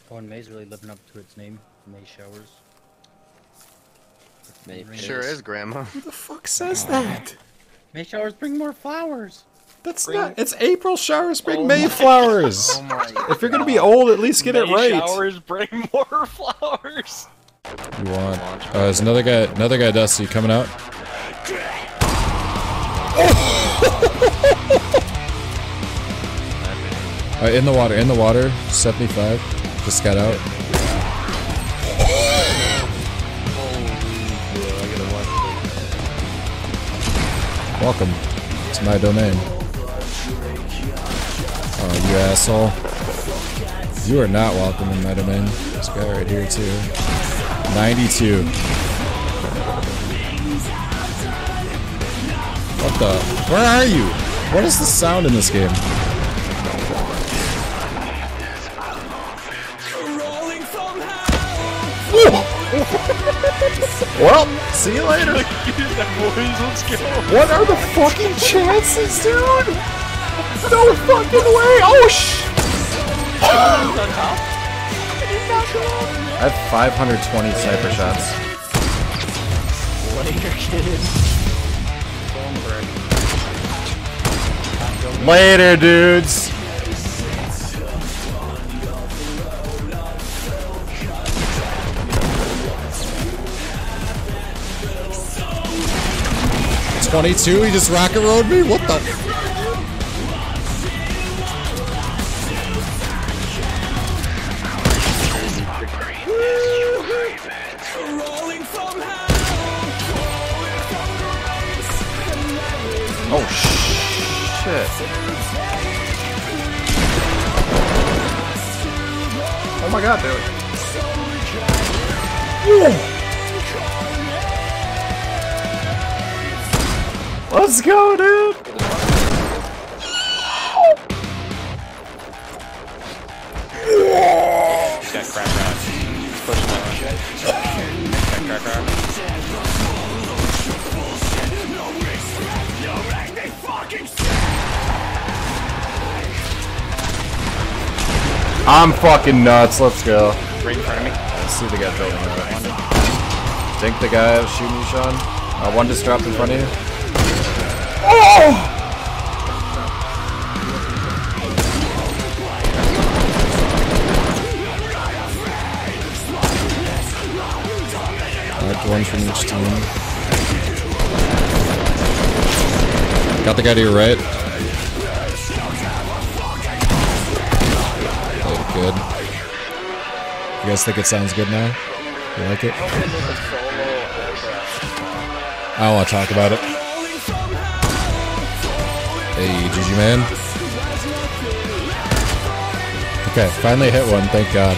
Oh, and May's really living up to its name. May showers. May Sure is, Grandma. Who the fuck says that? May showers bring more flowers. That's not. It's April showers bring Mayflowers. Oh my If you're gonna be old, at least get it right. Showers bring more flowers. You want? There's another guy, Dusty, coming out. In the water, 75. Just got out. Welcome to my domain. Oh, you asshole. You are not welcome in my domain. This guy right here, too. 92. What the? Where are you? What is the sound in this game? Well, see you later. What are the fucking chances, dude? No fucking way! Oh I have 520 sniper shots. Later, dudes. It's 22. He just rocket rode me. What the? Oh shit. Oh my god, dude. Let's go, dude. He's got crack round. Push that. Crack round. I'm fucking nuts. Let's go. Right in front of me. I see the guy building that. Think the guy shooting you, Sean? One just dropped in front of you. Oh! Marked one from each team. Got the guy to your right. Played good. You guys think it sounds good now? You like it? I don't want to talk about it. Hey, GG man. Okay, finally hit one, thank God.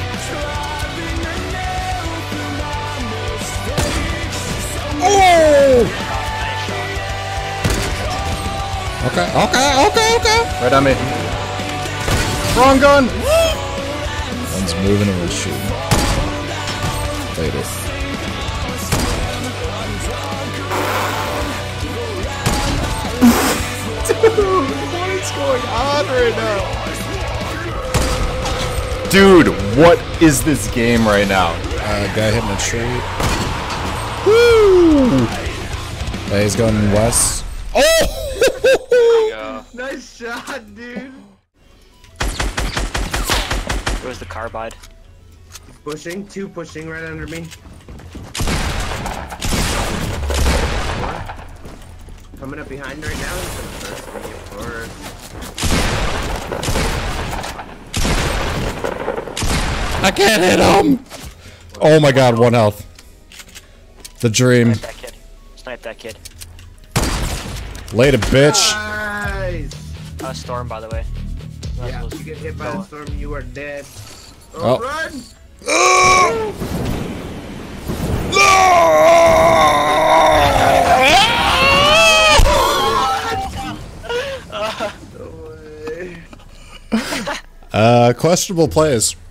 Oh! Okay. Right on me. Wrong gun! One's moving and one's shooting. Later. Dude, what is going on right now? Dude, what is this game right now? Guy hitting a tree. Woo! He's going west. Oh! Nice shot, dude. Where's the carbide? Pushing, two pushing right under me. Coming up behind right now. I can't hit him! Oh my god, 1 health. The dream. Snipe that kid. Snipe that kid. Later, bitch. Nice. Storm, by the way. Yeah, if you get hit by the storm, you are dead. Oh. Run! Oh! No way. Questionable plays.